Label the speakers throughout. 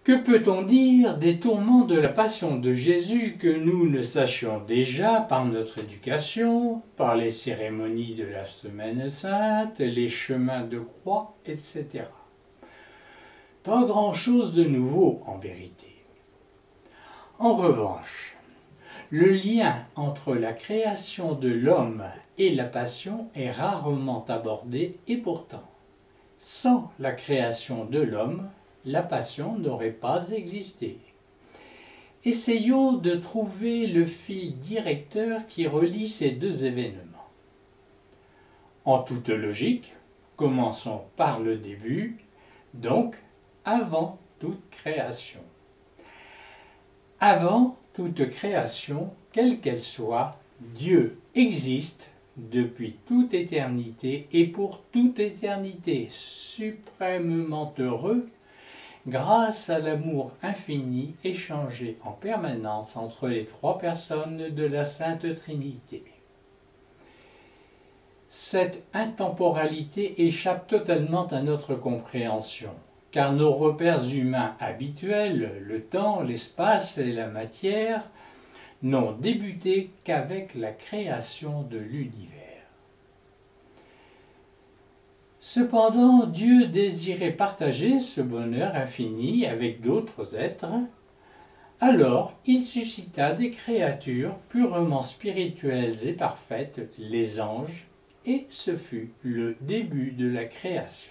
Speaker 1: Que peut-on dire des tourments de la passion de Jésus que nous ne sachions déjà par notre éducation, par les cérémonies de la Semaine Sainte, les chemins de croix, etc. Pas grand-chose de nouveau en vérité. En revanche, le lien entre la création de l'homme et la passion est rarement abordé et pourtant, sans la création de l'homme, la passion n'aurait pas existé. Essayons de trouver le fil directeur qui relie ces deux événements. En toute logique, commençons par le début, donc avant toute création. Avant toute création, quelle qu'elle soit, Dieu existe depuis toute éternité et pour toute éternité, suprêmement heureux, grâce à l'amour infini échangé en permanence entre les trois personnes de la Sainte Trinité. Cette intemporalité échappe totalement à notre compréhension, car nos repères humains habituels, le temps, l'espace et la matière, n'ont débuté qu'avec la création de l'univers. Cependant, Dieu désirait partager ce bonheur infini avec d'autres êtres, alors il suscita des créatures purement spirituelles et parfaites, les anges, et ce fut le début de la création.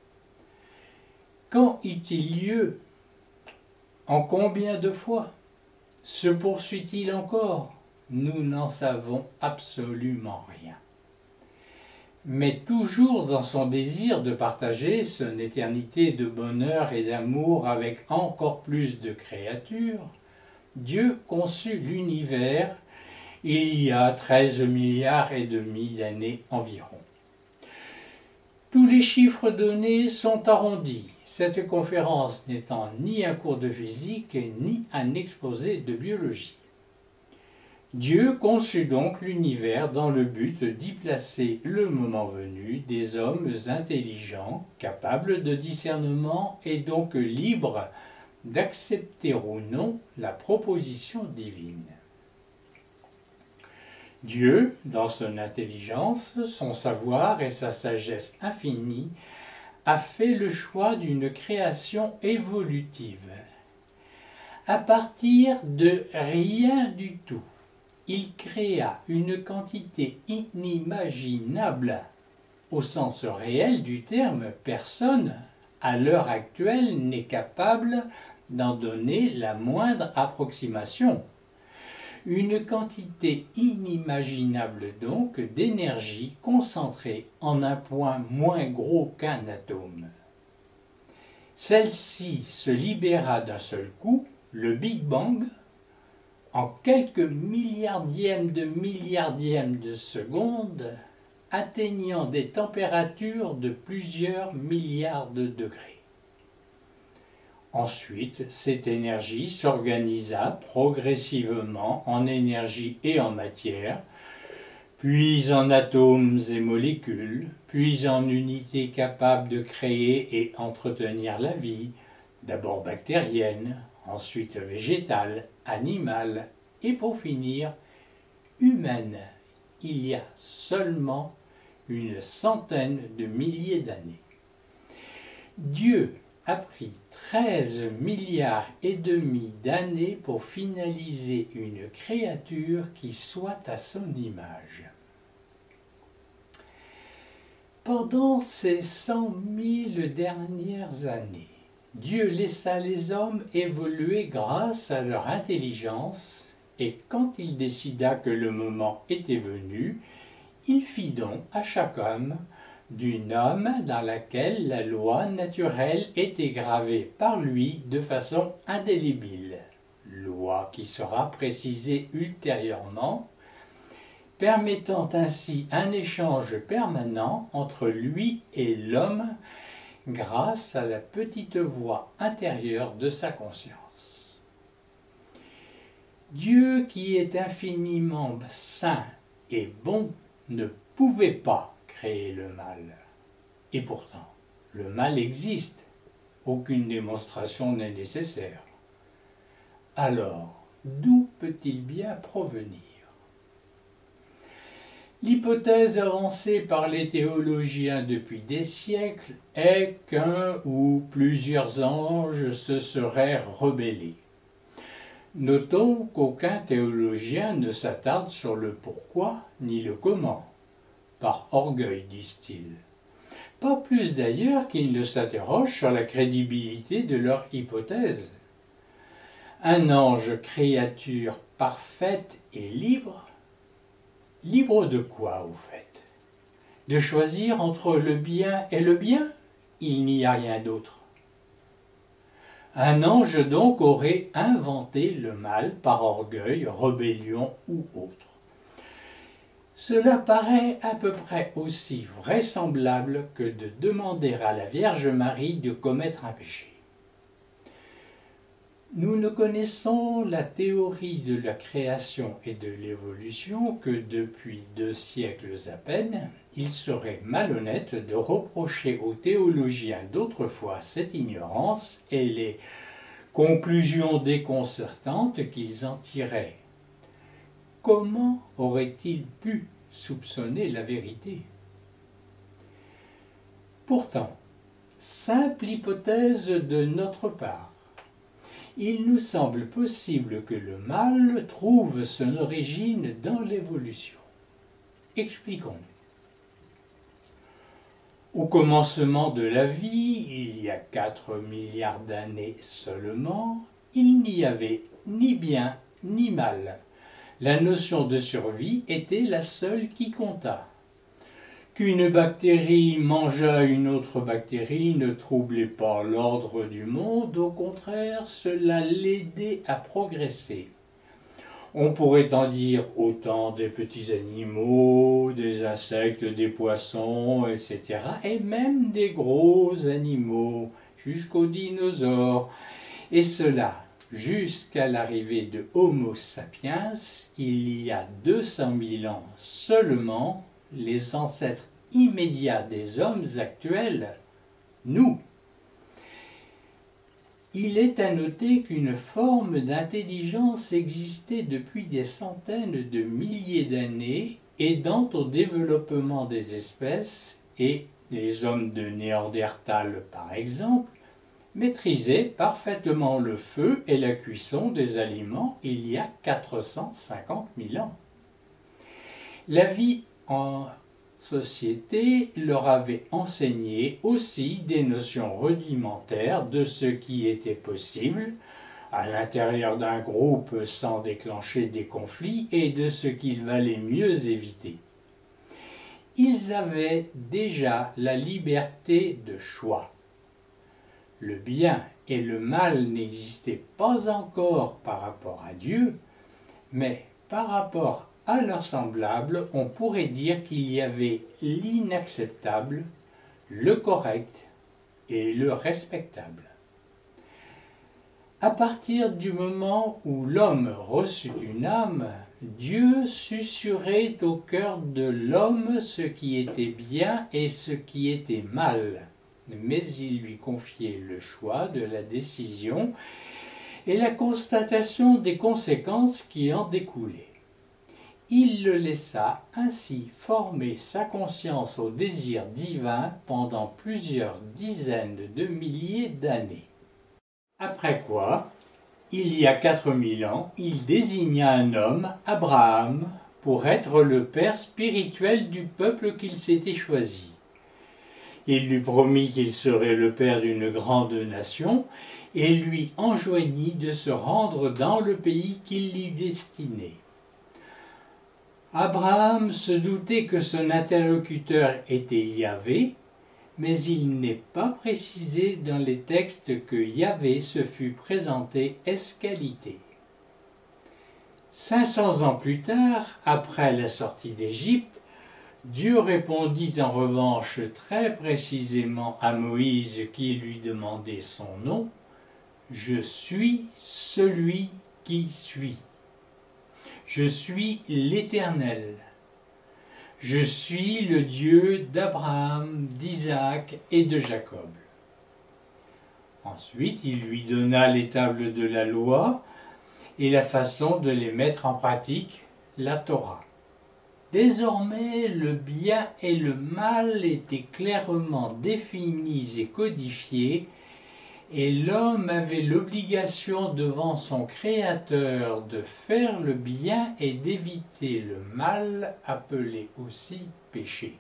Speaker 1: Quand eut-il lieu? En combien de fois? Se poursuit-il encore? Nous n'en savons absolument rien. Mais toujours dans son désir de partager son éternité de bonheur et d'amour avec encore plus de créatures, Dieu conçut l'univers il y a 13 milliards et demi d'années environ. Tous les chiffres donnés sont arrondis, cette conférence n'étant ni un cours de physique ni un exposé de biologie. Dieu conçut donc l'univers dans le but d'y placer le moment venu des hommes intelligents, capables de discernement et donc libres d'accepter ou non la proposition divine. Dieu, dans son intelligence, son savoir et sa sagesse infinie, a fait le choix d'une création évolutive. À partir de rien du tout, il créa une quantité inimaginable. Au sens réel du terme, personne, à l'heure actuelle, n'est capable d'en donner la moindre approximation. Une quantité inimaginable donc d'énergie concentrée en un point moins gros qu'un atome. Celle-ci se libéra d'un seul coup, le Big Bang, en quelques milliardièmes de seconde, atteignant des températures de plusieurs milliards de degrés. Ensuite, cette énergie s'organisa progressivement en énergie et en matière, puis en atomes et molécules, puis en unités capables de créer et entretenir la vie, d'abord bactérienne, ensuite végétale, animale et pour finir humaine, il y a seulement une centaine de milliers d'années. Dieu a pris 13 milliards et demi d'années pour finaliser une créature qui soit à son image. Pendant ces 100 000 dernières années, Dieu laissa les hommes évoluer grâce à leur intelligence et quand il décida que le moment était venu, il fit don à chaque homme d'une âme dans laquelle la loi naturelle était gravée par lui de façon indélébile, loi qui sera précisée ultérieurement, permettant ainsi un échange permanent entre lui et l'homme grâce à la petite voix intérieure de sa conscience. Dieu qui est infiniment saint et bon ne pouvait pas créer le mal. Et pourtant, le mal existe aucune démonstration n'est nécessaire. Alors, d'où peut-il bien provenir? L'hypothèse avancée par les théologiens depuis des siècles est qu'un ou plusieurs anges se seraient rebellés. Notons qu'aucun théologien ne s'attarde sur le pourquoi ni le comment, par orgueil, disent-ils. Pas plus d'ailleurs qu'ils ne s'interrogent sur la crédibilité de leur hypothèse. Un ange créature parfaite et libre? Libre de quoi, au fait? De choisir entre le bien et le bien? Il n'y a rien d'autre. Un ange donc aurait inventé le mal par orgueil, rébellion ou autre. Cela paraît à peu près aussi vraisemblable que de demander à la Vierge Marie de commettre un péché. Nous ne connaissons la théorie de la création et de l'évolution que depuis 2 siècles à peine. Il serait malhonnête de reprocher aux théologiens d'autrefois cette ignorance et les conclusions déconcertantes qu'ils en tiraient. Comment auraient-ils pu soupçonner la vérité? Pourtant, simple hypothèse de notre part, il nous semble possible que le mal trouve son origine dans l'évolution. Expliquons-nous. Au commencement de la vie, il y a 4 milliards d'années seulement, il n'y avait ni bien ni mal. La notion de survie était la seule qui comptât. Qu'une bactérie mangeât une autre bactérie ne troublait pas l'ordre du monde, au contraire, cela l'aidait à progresser. On pourrait en dire autant des petits animaux, des insectes, des poissons, etc., et même des gros animaux, jusqu'aux dinosaures, et cela jusqu'à l'arrivée de Homo sapiens, il y a 200 000 ans seulement, les ancêtres immédiats des hommes actuels, nous. Il est à noter qu'une forme d'intelligence existait depuis des centaines de milliers d'années, aidant au développement des espèces, et les hommes de Néandertal par exemple, maîtrisaient parfaitement le feu et la cuisson des aliments il y a 450 000 ans. La vie en société leur avait enseigné aussi des notions rudimentaires de ce qui était possible à l'intérieur d'un groupe sans déclencher des conflits et de ce qu'il valait mieux éviter. Ils avaient déjà la liberté de choix. Le bien et le mal n'existaient pas encore par rapport à Dieu, mais par rapport à leurs semblables, on pourrait dire qu'il y avait l'inacceptable, le correct et le respectable. À partir du moment où l'homme reçut une âme, Dieu susurrait au cœur de l'homme ce qui était bien et ce qui était mal, mais il lui confiait le choix de la décision et la constatation des conséquences qui en découlaient. Il le laissa ainsi former sa conscience au désir divin pendant plusieurs dizaines de milliers d'années. Après quoi, il y a 4000 ans, il désigna un homme, Abraham, pour être le père spirituel du peuple qu'il s'était choisi. Il lui promit qu'il serait le père d'une grande nation et lui enjoignit de se rendre dans le pays qu'il lui destinait. Abraham se doutait que son interlocuteur était Yahvé, mais il n'est pas précisé dans les textes que Yahvé se fût présenté ès-qualité. 500 ans plus tard, après la sortie d'Égypte, Dieu répondit en revanche très précisément à Moïse qui lui demandait son nom, « Je suis celui qui suis. Je suis l'Éternel. Je suis le Dieu d'Abraham, d'Isaac et de Jacob. » Ensuite, il lui donna les tables de la loi et la façon de les mettre en pratique, la Torah. Désormais, le bien et le mal étaient clairement définis et codifiés, et l'homme avait l'obligation devant son Créateur de faire le bien et d'éviter le mal, appelé aussi péché.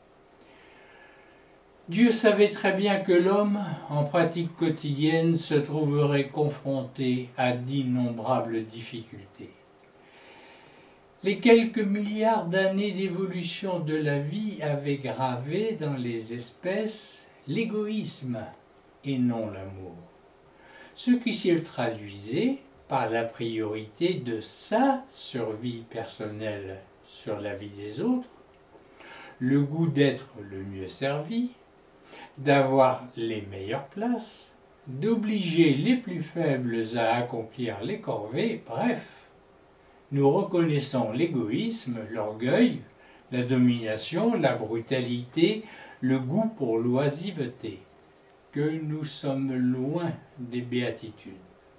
Speaker 1: Dieu savait très bien que l'homme, en pratique quotidienne, se trouverait confronté à d'innombrables difficultés. Les quelques milliards d'années d'évolution de la vie avaient gravé dans les espèces l'égoïsme et non l'amour, ce qui se traduisait par la priorité de sa survie personnelle sur la vie des autres, le goût d'être le mieux servi, d'avoir les meilleures places, d'obliger les plus faibles à accomplir les corvées, bref, nous reconnaissons l'égoïsme, l'orgueil, la domination, la brutalité, le goût pour l'oisiveté, que nous sommes loin des béatitudes.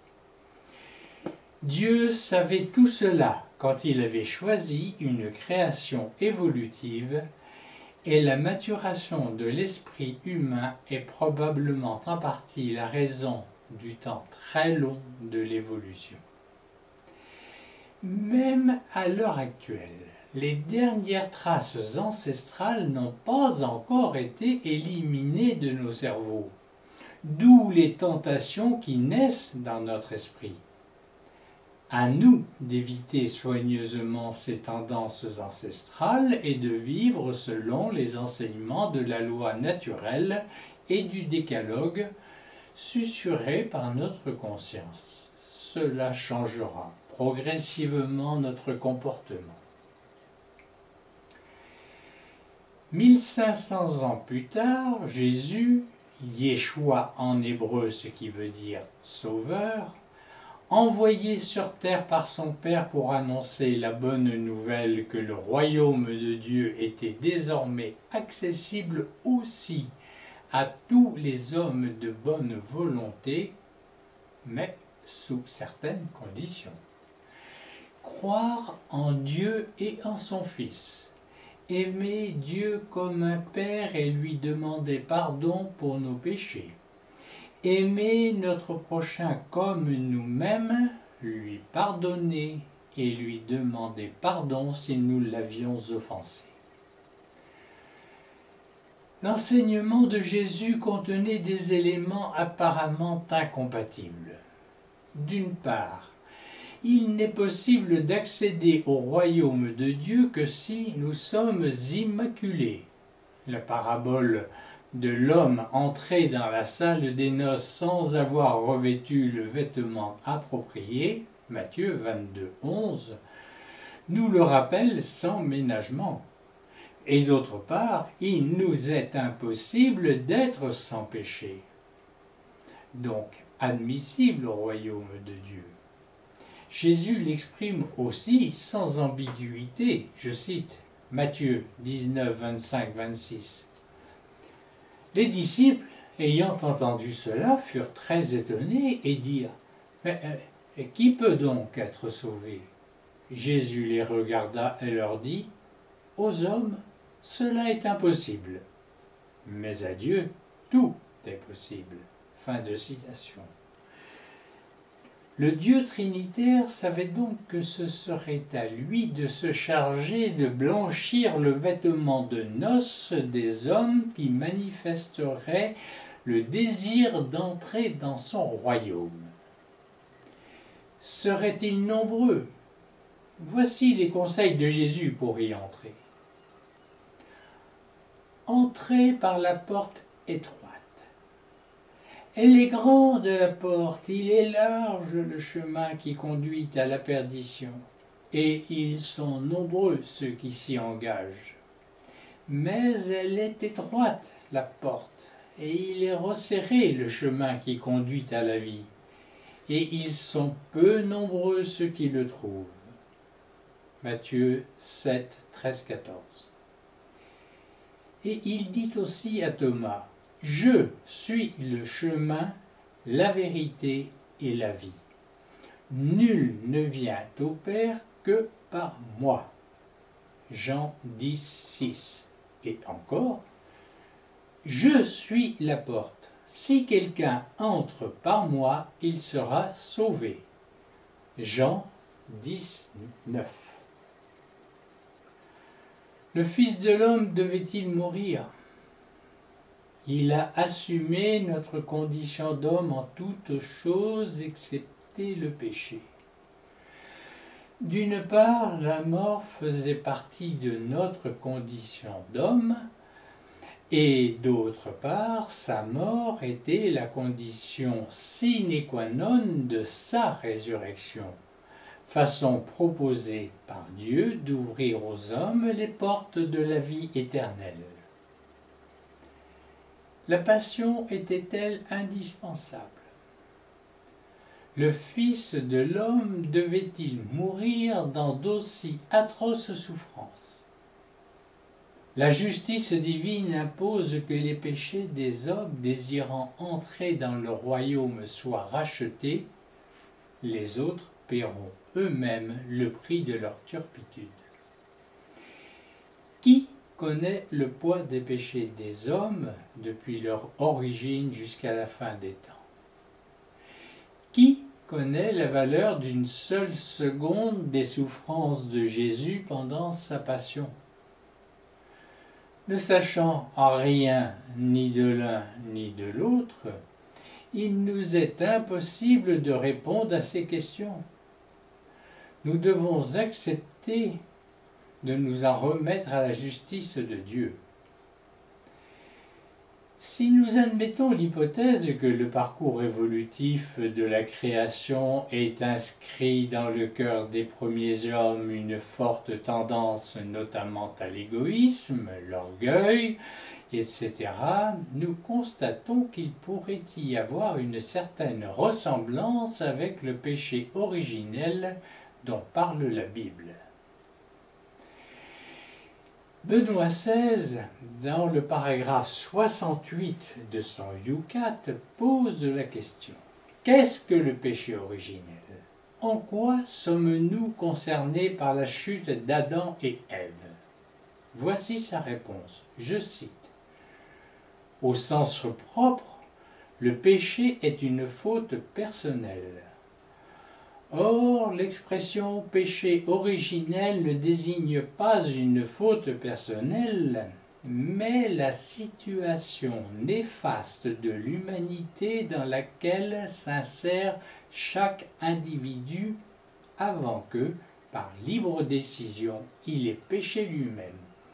Speaker 1: Dieu savait tout cela quand il avait choisi une création évolutive, et la maturation de l'esprit humain est probablement en partie la raison du temps très long de l'évolution. Même à l'heure actuelle, les dernières traces ancestrales n'ont pas encore été éliminées de nos cerveaux, d'où les tentations qui naissent dans notre esprit. À nous d'éviter soigneusement ces tendances ancestrales et de vivre selon les enseignements de la loi naturelle et du décalogue susurrés par notre conscience. Cela changera progressivement notre comportement. 1500 ans plus tard, Jésus, Yeshua en hébreu, ce qui veut dire sauveur, envoyé sur terre par son Père pour annoncer la bonne nouvelle que le royaume de Dieu était désormais accessible aussi à tous les hommes de bonne volonté, mais sous certaines conditions. Croire en Dieu et en son Fils, aimer Dieu comme un Père et lui demander pardon pour nos péchés, aimer notre prochain comme nous-mêmes, lui pardonner et lui demander pardon si nous l'avions offensé. L'enseignement de Jésus contenait des éléments apparemment incompatibles. D'une part, il n'est possible d'accéder au royaume de Dieu que si nous sommes immaculés. La parabole de l'homme entré dans la salle des noces sans avoir revêtu le vêtement approprié, Matthieu 22, 11, nous le rappelle sans ménagement. Et d'autre part, il nous est impossible d'être sans péché, donc admissible au royaume de Dieu. Jésus l'exprime aussi sans ambiguïté, je cite Matthieu 19, 25, 26. Les disciples, ayant entendu cela, furent très étonnés et dirent « Mais qui peut donc être sauvé ?» Jésus les regarda et leur dit « Aux hommes, cela est impossible, mais à Dieu, tout est possible. » Fin de citation. Le Dieu trinitaire savait donc que ce serait à lui de se charger de blanchir le vêtement de noces des hommes qui manifesteraient le désir d'entrer dans son royaume. Seraient-ils nombreux? Voici les conseils de Jésus pour y entrer. Entrez par la porte étroite. Elle est grande la porte, il est large le chemin qui conduit à la perdition, et ils sont nombreux ceux qui s'y engagent. Mais elle est étroite la porte, et il est resserré le chemin qui conduit à la vie, et ils sont peu nombreux ceux qui le trouvent. Matthieu 7, 13, 14. Et il dit aussi à Thomas, « Je suis le chemin, la vérité et la vie. Nul ne vient au Père que par moi. Jean 10, 6. Et encore, je suis la porte. Si quelqu'un entre par moi, il sera sauvé. Jean 10, 9. Le Fils de l'homme devait-il mourir? Il a assumé notre condition d'homme en toutes choses excepté le péché. D'une part, la mort faisait partie de notre condition d'homme, et d'autre part, sa mort était la condition sine qua non de sa résurrection, façon proposée par Dieu d'ouvrir aux hommes les portes de la vie éternelle. La passion était-elle indispensable? Le Fils de l'homme devait-il mourir dans d'aussi atroces souffrances? La justice divine impose que les péchés des hommes désirant entrer dans le royaume soient rachetés, les autres paieront eux-mêmes le prix de leur turpitude. Qui connaît le poids des péchés des hommes depuis leur origine jusqu'à la fin des temps? Qui connaît la valeur d'une seule seconde des souffrances de Jésus pendant sa passion? Ne sachant rien ni de l'un ni de l'autre, il nous est impossible de répondre à ces questions. Nous devons accepter de nous en remettre à la justice de Dieu. Si nous admettons l'hypothèse que le parcours évolutif de la création ait inscrit dans le cœur des premiers hommes une forte tendance notamment à l'égoïsme, l'orgueil, etc., nous constatons qu'il pourrait y avoir une certaine ressemblance avec le péché originel dont parle la Bible. Benoît XVI, dans le paragraphe 68 de son Yucat, pose la question: qu'est-ce que le péché originel? En quoi sommes-nous concernés par la chute d'Adam et Ève? Voici sa réponse, je cite: au sens propre, le péché est une faute personnelle. Or, l'expression péché originel ne désigne pas une faute personnelle, mais la situation néfaste de l'humanité dans laquelle s'insère chaque individu avant que, par libre décision, il ait péché lui-même.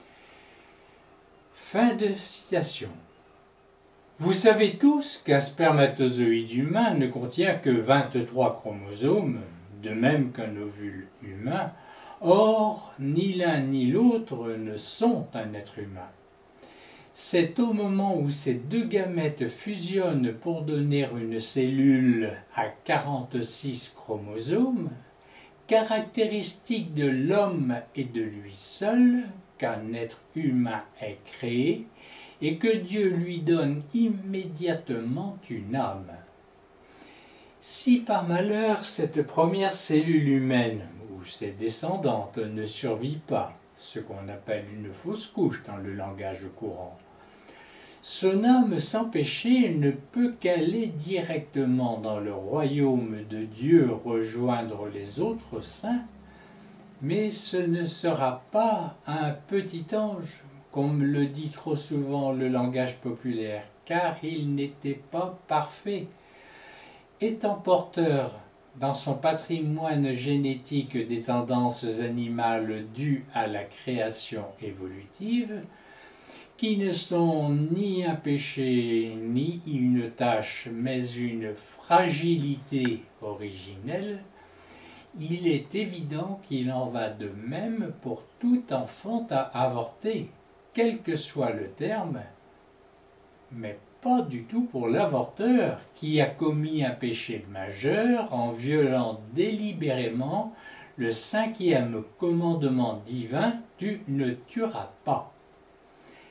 Speaker 1: Fin de citation. Vous savez tous qu'un spermatozoïde humain ne contient que 23 chromosomes, de même qu'un ovule humain. Or, ni l'un ni l'autre ne sont un être humain. C'est au moment où ces deux gamètes fusionnent pour donner une cellule à 46 chromosomes, caractéristique de l'homme et de lui seul, qu'un être humain est créé, et que Dieu lui donne immédiatement une âme. Si par malheur cette première cellule humaine ou ses descendantes ne survit pas, ce qu'on appelle une fausse couche dans le langage courant, son âme sans péché ne peut qu'aller directement dans le royaume de Dieu rejoindre les autres saints, mais ce ne sera pas un petit ange, comme le dit trop souvent le langage populaire, car il n'était pas parfait. Étant porteur dans son patrimoine génétique des tendances animales dues à la création évolutive, qui ne sont ni un péché ni une tâche, mais une fragilité originelle, il est évident qu'il en va de même pour tout enfant à avorter, quel que soit le terme, mais pas du tout pour l'avorteur qui a commis un péché majeur en violant délibérément le 5e commandement divin « Tu ne tueras pas ».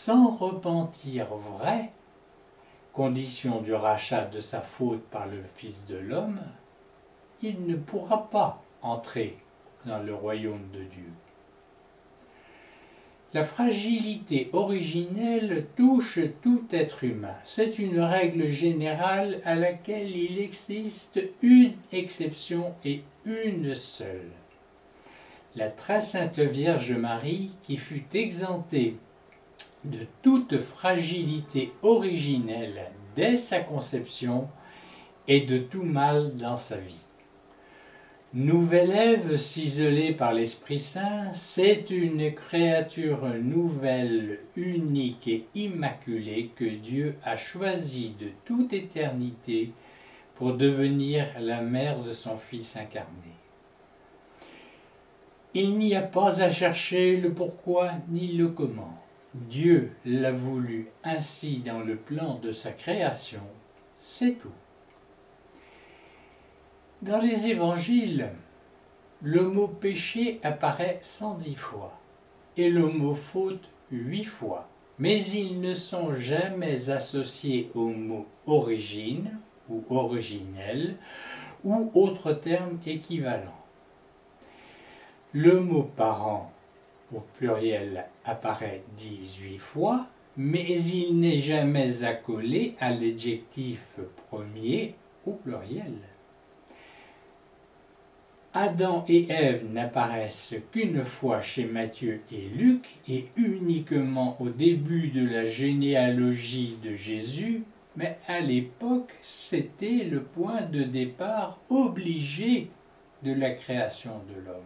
Speaker 1: Sans repentir vrai, condition du rachat de sa faute par le Fils de l'homme, il ne pourra pas entrer dans le royaume de Dieu. La fragilité originelle touche tout être humain. C'est une règle générale à laquelle il existe une exception et une seule. La très sainte Vierge Marie, qui fut exemptée de toute fragilité originelle dès sa conception et de tout mal dans sa vie. Nouvel Ève, ciselée par l'Esprit Saint, c'est une créature nouvelle, unique et immaculée que Dieu a choisie de toute éternité pour devenir la mère de son Fils incarné. Il n'y a pas à chercher le pourquoi ni le comment. Dieu l'a voulu ainsi dans le plan de sa création, c'est tout. Dans les évangiles, le mot péché apparaît 110 fois et le mot faute 8 fois, mais ils ne sont jamais associés au mot origine ou originel ou autre terme équivalent. Le mot parent au pluriel apparaît 18 fois, mais il n'est jamais accolé à l'adjectif premier au pluriel. Adam et Ève n'apparaissent qu'une fois chez Matthieu et Luc et uniquement au début de la généalogie de Jésus, mais à l'époque, c'était le point de départ obligé de la création de l'homme.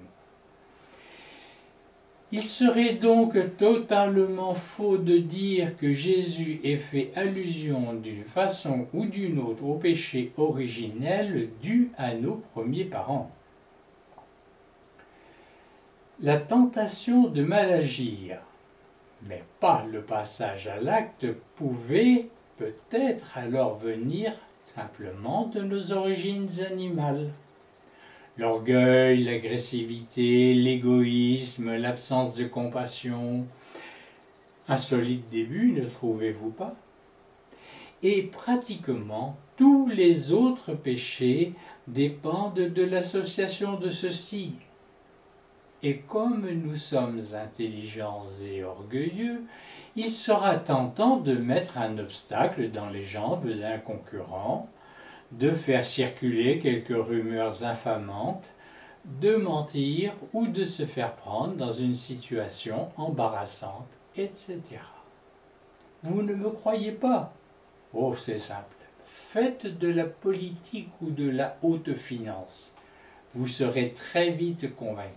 Speaker 1: Il serait donc totalement faux de dire que Jésus ait fait allusion d'une façon ou d'une autre au péché originel dû à nos premiers parents. La tentation de mal agir, mais pas le passage à l'acte, pouvait peut-être alors venir simplement de nos origines animales. L'orgueil, l'agressivité, l'égoïsme, l'absence de compassion, un solide début, ne trouvez-vous pas? Et pratiquement tous les autres péchés dépendent de l'association de ceux-ci. Et comme nous sommes intelligents et orgueilleux, il sera tentant de mettre un obstacle dans les jambes d'un concurrent, de faire circuler quelques rumeurs infamantes, de mentir ou de se faire prendre dans une situation embarrassante, etc. Vous ne me croyez pas? Oh, c'est simple. Faites de la politique ou de la haute finance. Vous serez très vite convaincus.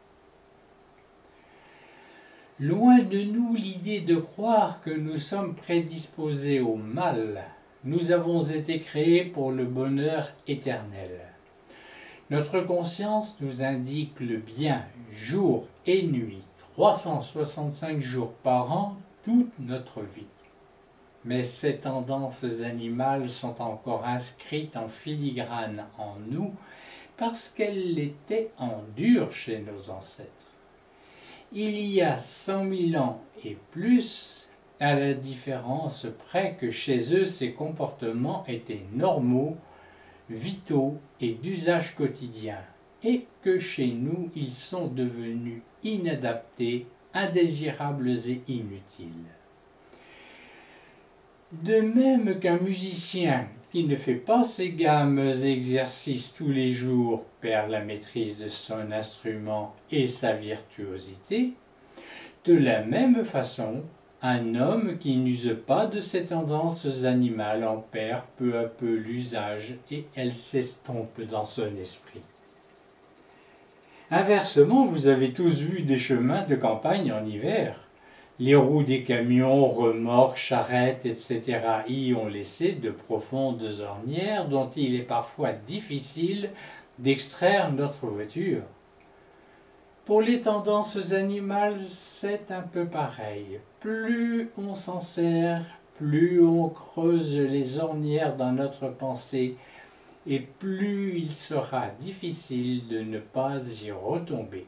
Speaker 1: Loin de nous l'idée de croire que nous sommes prédisposés au mal. Nous avons été créés pour le bonheur éternel. Notre conscience nous indique le bien jour et nuit, 365 jours par an, toute notre vie. Mais ces tendances animales sont encore inscrites en filigrane en nous parce qu'elles l'étaient en dur chez nos ancêtres. Il y a 100 000 ans et plus, à la différence près que chez eux ces comportements étaient normaux, vitaux et d'usage quotidien, et que chez nous ils sont devenus inadaptés, indésirables et inutiles. De même qu'un musicien qui ne fait pas ses gammes et exercices tous les jours perd la maîtrise de son instrument et sa virtuosité, de la même façon, un homme qui n'use pas de ses tendances animales en perd peu à peu l'usage et elles s'estompent dans son esprit. Inversement, vous avez tous vu des chemins de campagne en hiver. Les roues des camions, remorques, charrettes, etc. y ont laissé de profondes ornières dont il est parfois difficile d'extraire notre voiture. Pour les tendances animales, c'est un peu pareil. Plus on s'en sert, plus on creuse les ornières dans notre pensée, et plus il sera difficile de ne pas y retomber.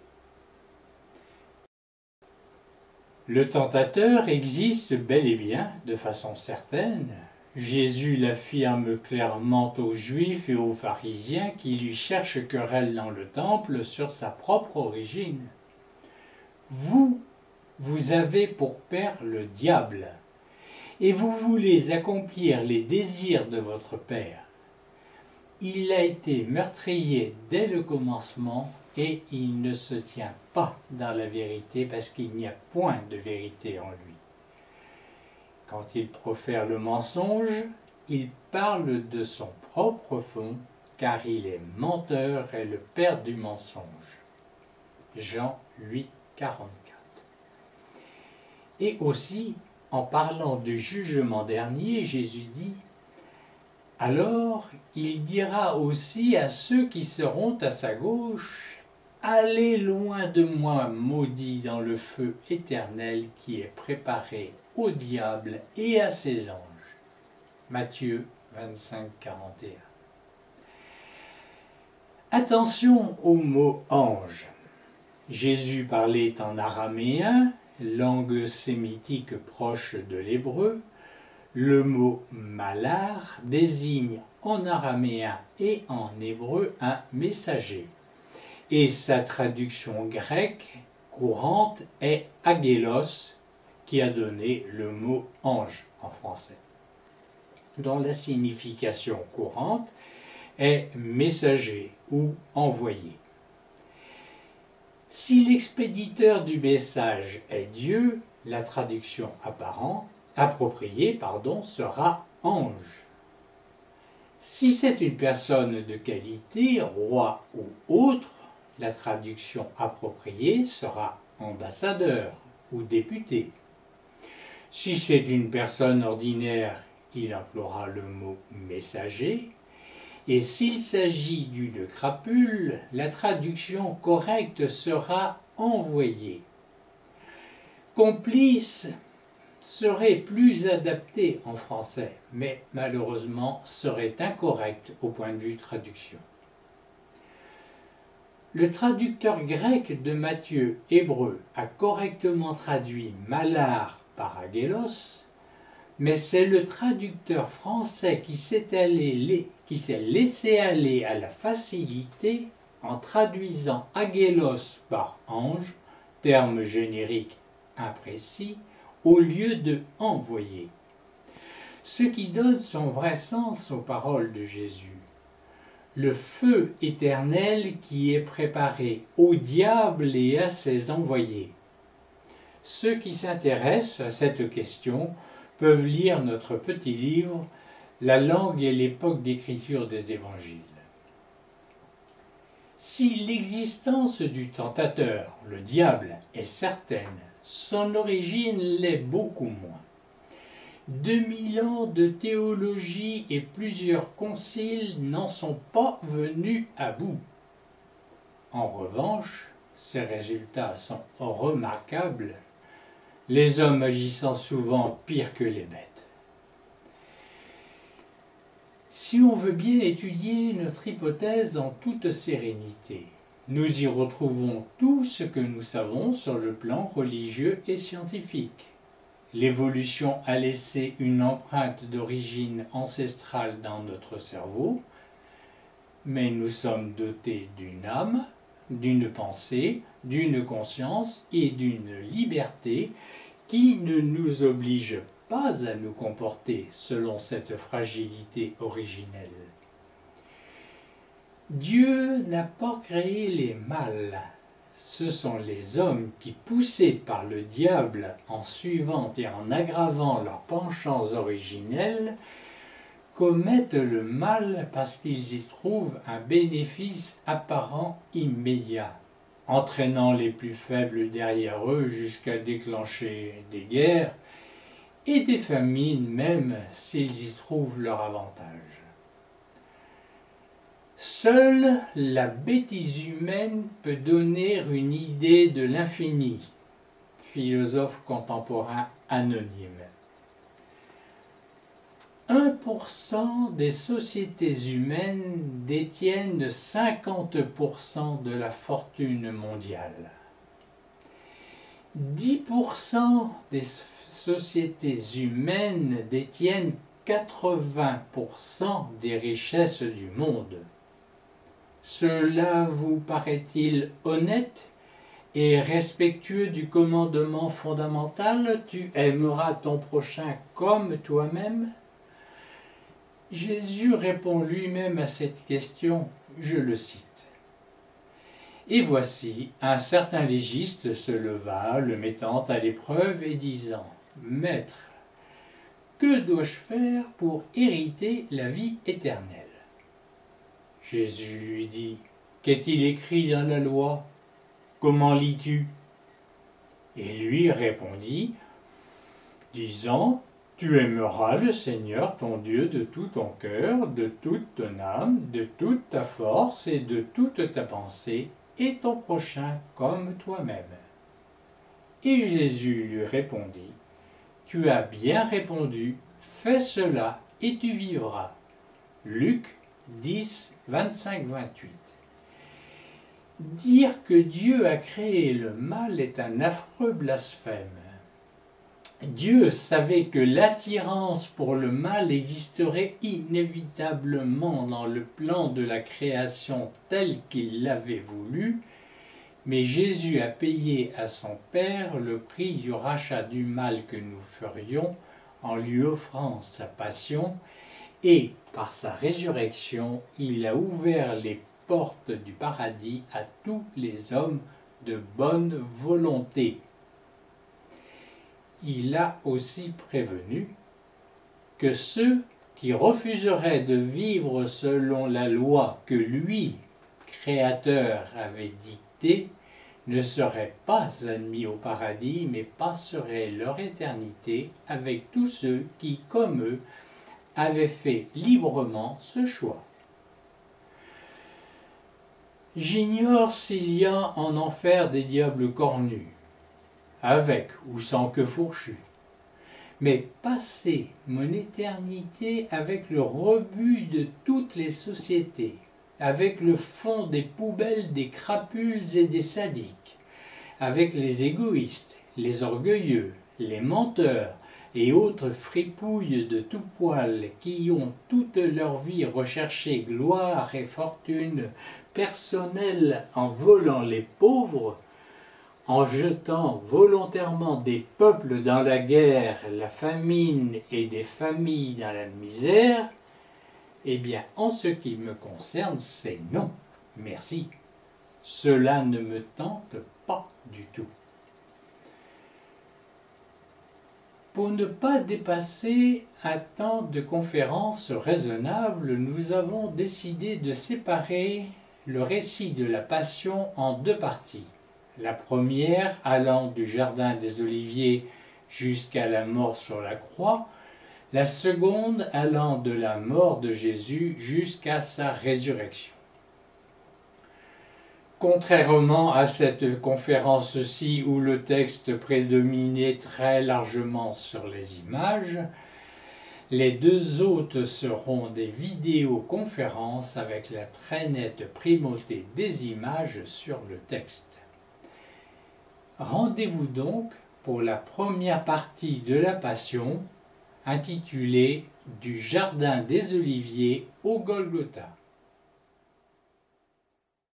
Speaker 1: Le tentateur existe bel et bien, de façon certaine, Jésus l'affirme clairement aux Juifs et aux pharisiens qui lui cherchent querelle dans le temple sur sa propre origine. Vous, vous avez pour père le diable, et vous voulez accomplir les désirs de votre père. Il a été meurtrier dès le commencement et il ne se tient pas dans la vérité parce qu'il n'y a point de vérité en lui. Quand il profère le mensonge, il parle de son propre fond, car il est menteur et le père du mensonge. Jean 8, 44. Et aussi, en parlant du jugement dernier, Jésus dit « Alors il dira aussi à ceux qui seront à sa gauche, allez loin de moi, maudits, dans le feu éternel qui est préparé au diable et à ses anges. » Matthieu 25, 41. Attention au mot ange. Jésus parlait en araméen, langue sémitique proche de l'hébreu. Le mot malach désigne en araméen et en hébreu un messager. Et sa traduction grecque courante est agélos, qui a donné le mot ange en français, dont la signification courante est messager ou envoyé. Si l'expéditeur du message est Dieu, la traduction appropriée sera ange. Si c'est une personne de qualité, roi ou autre, la traduction appropriée sera ambassadeur ou député. Si c'est une personne ordinaire, il emploiera le mot messager. Et s'il s'agit d'une crapule, la traduction correcte sera envoyé. Complice serait plus adapté en français, mais malheureusement serait incorrect au point de vue traduction. Le traducteur grec de Matthieu hébreu a correctement traduit malach par agélos, mais c'est le traducteur français qui s'est laissé aller à la facilité en traduisant agélos par ange, terme générique imprécis, au lieu de envoyer. Ce qui donne son vrai sens aux paroles de Jésus. Le feu éternel qui est préparé au diable et à ses envoyés. Ceux qui s'intéressent à cette question peuvent lire notre petit livre « La langue et l'époque d'écriture des évangiles ». Si l'existence du tentateur, le diable, est certaine, son origine l'est beaucoup moins. 2000 ans de théologie et plusieurs conciles n'en sont pas venus à bout. En revanche, ces résultats sont remarquables, les hommes agissant souvent pire que les bêtes. Si on veut bien étudier notre hypothèse en toute sérénité, nous y retrouvons tout ce que nous savons sur le plan religieux et scientifique. L'évolution a laissé une empreinte d'origine ancestrale dans notre cerveau, mais nous sommes dotés d'une âme, d'une pensée, d'une conscience et d'une liberté qui ne nous oblige pas à nous comporter selon cette fragilité originelle. Dieu n'a pas créé les mâles. Ce sont les hommes qui, poussés par le diable en suivant et en aggravant leurs penchants originels, commettent le mal parce qu'ils y trouvent un bénéfice apparent immédiat, entraînant les plus faibles derrière eux jusqu'à déclencher des guerres et des famines même s'ils y trouvent leur avantage. Seule la bêtise humaine peut donner une idée de l'infini. Philosophe contemporain anonyme. 1% des sociétés humaines détiennent 50% de la fortune mondiale. 10% des sociétés humaines détiennent 80% des richesses du monde. Cela vous paraît-il honnête et respectueux du commandement fondamental « Tu aimeras ton prochain comme toi-même » ? Jésus répond lui-même à cette question, je le cite. Et voici, un certain légiste se leva, le mettant à l'épreuve et disant « Maître, que dois-je faire pour hériter la vie éternelle ?» Jésus lui dit « Qu'est-il écrit dans la loi ? Comment lis-tu » Et lui répondit, disant « Tu aimeras le Seigneur ton Dieu de tout ton cœur, de toute ton âme, de toute ta force et de toute ta pensée, et ton prochain comme toi-même. » Et Jésus lui répondit « Tu as bien répondu, fais cela et tu vivras. » Luc 10, 25-28. Dire que Dieu a créé le mal est un affreux blasphème. Dieu savait que l'attirance pour le mal existerait inévitablement dans le plan de la création tel qu'il l'avait voulu, mais Jésus a payé à son Père le prix du rachat du mal que nous ferions en lui offrant sa passion, et par sa résurrection, il a ouvert les portes du paradis à tous les hommes de bonne volonté. Il a aussi prévenu que ceux qui refuseraient de vivre selon la loi que lui, Créateur, avait dictée, ne seraient pas admis au paradis, mais passeraient leur éternité avec tous ceux qui, comme eux, avaient fait librement ce choix. J'ignore s'il y a en enfer des diables cornus, avec ou sans queue fourchue. Mais passer mon éternité avec le rebut de toutes les sociétés, avec le fond des poubelles des crapules et des sadiques, avec les égoïstes, les orgueilleux, les menteurs et autres fripouilles de tout poil qui ont toute leur vie recherché gloire et fortune personnelle en volant les pauvres, en jetant volontairement des peuples dans la guerre, la famine et des familles dans la misère, eh bien, en ce qui me concerne, c'est non, merci. Cela ne me tente pas du tout. Pour ne pas dépasser un temps de conférence raisonnable, nous avons décidé de séparer le récit de la Passion en deux parties. La première allant du jardin des Oliviers jusqu'à la mort sur la croix, la seconde allant de la mort de Jésus jusqu'à sa résurrection. Contrairement à cette conférence-ci où le texte prédominait très largement sur les images, les deux autres seront des vidéoconférences avec la très nette primauté des images sur le texte. Rendez-vous donc pour la première partie de la Passion, intitulée « Du jardin des Oliviers au Golgotha ».